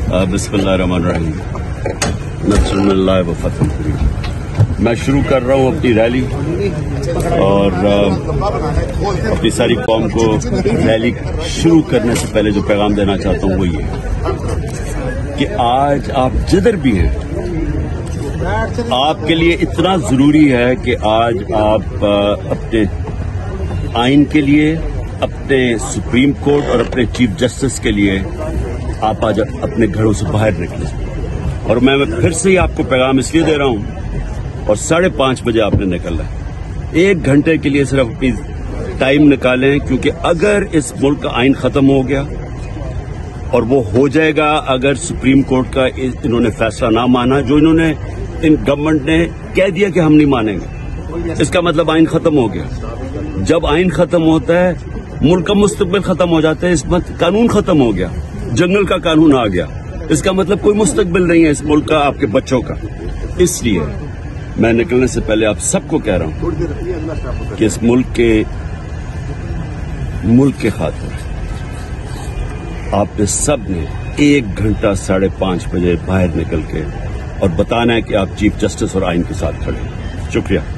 बिस्मिल्लाहिर्रहमानिर्रहीम। नस्रुल्लाह व फतह करीम। मैं शुरू कर रहा हूँ अपनी रैली और अपनी सारी कौम को रैली शुरू करने से पहले जो पैगाम देना चाहता हूँ वो ये कि आज आप जिधर भी हैं आपके लिए इतना ज़रूरी है कि आज आप अपने आइन के लिए, अपने सुप्रीम कोर्ट और अपने चीफ जस्टिस के लिए आप आज अपने घरों से बाहर निकलें। और मैं फिर से ही आपको पैगाम इसलिए दे रहा हूँ और 5:30 बजे आपने निकलना है। 1 घंटे के लिए सिर्फ अपनी टाइम निकालें, क्योंकि अगर इस मुल्क का आइन खत्म हो गया और वो हो जाएगा अगर सुप्रीम कोर्ट का इन्होंने फैसला ना माना, जो इन्होंने इन गवर्नमेंट ने कह दिया कि हम नहीं मानेंगे, इसका मतलब आइन खत्म हो गया। जब आइन खत्म होता है मुल्क का मुस्तकबिल खत्म हो जाता है, इस वक्त कानून खत्म हो गया, जंगल का कानून आ गया, इसका मतलब कोई मुस्तकबिल नहीं है इस मुल्क का, आपके बच्चों का। इसलिए मैं निकलने से पहले आप सबको कह रहा हूं कि इस मुल्क के खातिर आपने सब ने 1 घंटा 5:30 बजे बाहर निकल के और बताना है कि आप चीफ जस्टिस और आइन के साथ खड़े हैं। शुक्रिया।